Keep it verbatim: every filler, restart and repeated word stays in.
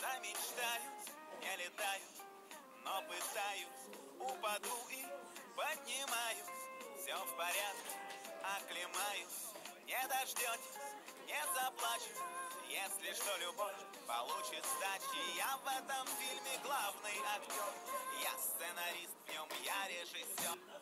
Замечтаюсь, не летаю, но пытаюсь. Упаду и поднимаюсь. Все в порядке, оклемаюсь. Не дождетесь, не заплачу. Если что, любовь получит сдачи. Я в этом фильме главный актер. Я сценарист, в нем я режиссер.